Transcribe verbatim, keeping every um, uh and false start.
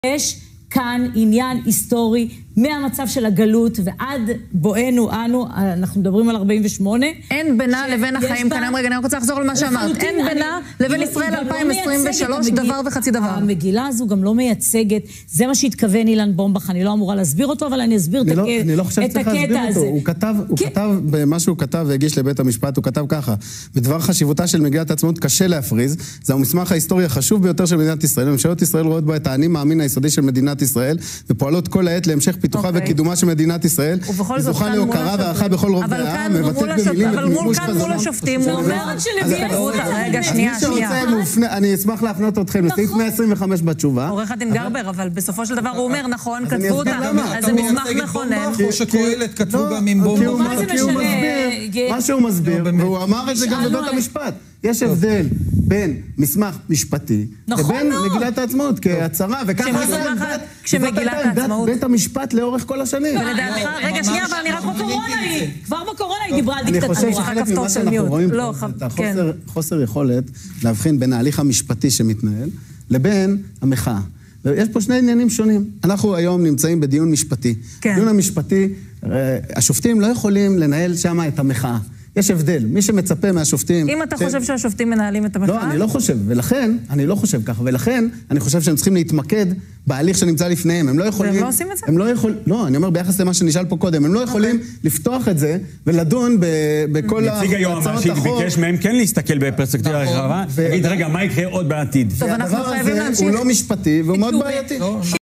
יש כאן עניין היסטורי מהמצב של הגלות ועד בואנו אנו, אנחנו מדברים על ארבעים ושמונה. אין בינה לבין החיים כאן. רגע, אני רק רוצה לחזור על מה שאמרת. אין בינה לבין ישראל אלפיים עשרים ושלוש דבר וחצי דבר. המגילה הזו גם לא מייצגת, זה מה שהתכוון אילן בומבך, אני לא אמורה להסביר אותו, אבל אני אסביר את הקטע הזה. אני לא חושב שצריך להסביר אותו. הוא כתב, הוא כתב, במה שהוא כתב והגיש לבית המשפט, הוא כתב ככה: בדבר חשיבותה של מגילת העצמאות קשה להפריז, זה המסמך ההיסטורי החשוב ביותר של מדינת ישראל. ממשלות ישראל רואות בו את האני מאמין היסודי של מדינת ישראל, ופועלות כל העת להמשך פיתוחה וקידומה של מדינת ישראל. זוכה להוקרה והערכה בכל רובדי העם, מבטאת במילים את מימוש חזונו. אבל מול השופטים הוא אומר רגע, שנייה, שנייה. אני אשמח להפנות אתכם לסעיף מאה עשרים וחמש בתשובה. עורך הדין גרבר, אבל בסופו של דבר הוא אומר, נכון, כתבו אותה, אז זה מסמך מכונן. או שקהלת כתבו גם עם בומבך. מה שהוא מסביר, והוא אמר את זה גם בבית המשפט. יש הבדל בין מסמך משפטי לבין מגילת העצמאות כהצהרה, וככה זה בית המשפט לאורך כל השנים. רגע, שנייה, אבל אני רק בקורונה היא, כבר בקורונה היא דיברה על דיקטטורה. אני חושב שחלק ממה שאנחנו רואים פה, את החוסר יכולת להבחין בין ההליך המשפטי שמתנהל לבין המחאה. ויש פה שני עניינים שונים. אנחנו היום נמצאים בדיון משפטי. דיון המשפטי, השופטים לא יכולים לנהל שם את המחאה. יש הבדל, מי שמצפה מהשופטים... אם אתה חושב שהשופטים מנהלים את המחאה? לא, אני לא חושב, ולכן, אני לא חושב ככה, ולכן אני חושב שהם צריכים להתמקד בהליך שנמצא לפניהם, הם לא יכולים... והם לא עושים את זה? הם לא יכולים, לא, אני אומר ביחס למה שנשאל פה קודם, הם לא יכולים לפתוח את זה ולדון בכל הצעות החוק. נציג היועמ"שית ביקש מהם כן להסתכל בפרספקטיבה רחבה, להגיד, רגע, מה יקרה עוד בעתיד? טוב, אנחנו חייבים להמשיך. הדבר הזה הוא לא משפטי והוא מאוד בעייתי.